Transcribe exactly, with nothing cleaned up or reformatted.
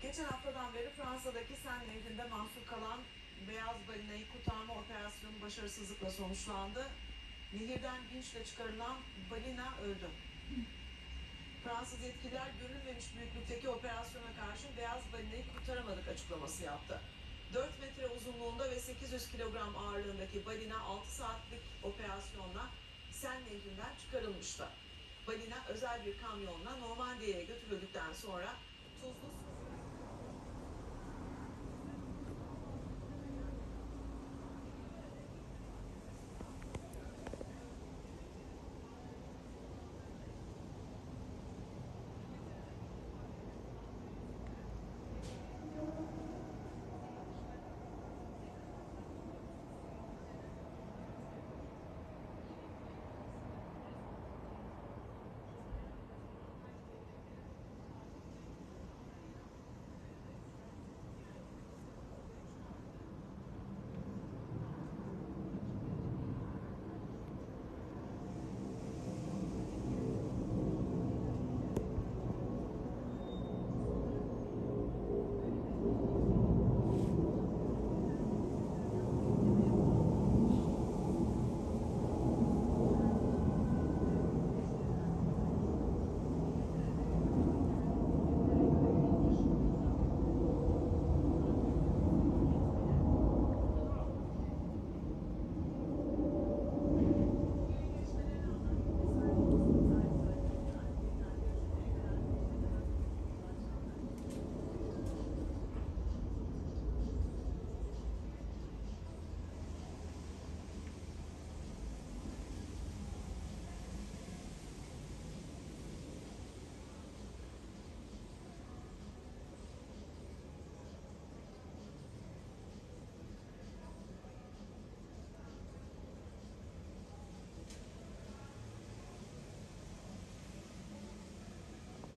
Geçen haftadan beri Fransa'daki Sen Nehri'nde mahsur kalan beyaz balinayı kurtarma operasyonu başarısızlıkla sonuçlandı. Nehirden vinçle çıkarılan balina öldü. Fransız yetkililer görülmemiş büyüklükteki operasyona karşı beyaz balinayı kurtaramadık açıklaması yaptı. dört metre uzunluğunda ve sekiz yüz kilogram ağırlığındaki balina altı saatlik operasyonla Sen Nehri'nden çıkarılmıştı. Balina özel bir kamyonla Normandiye'ye götürüldükten sonra tuzlu su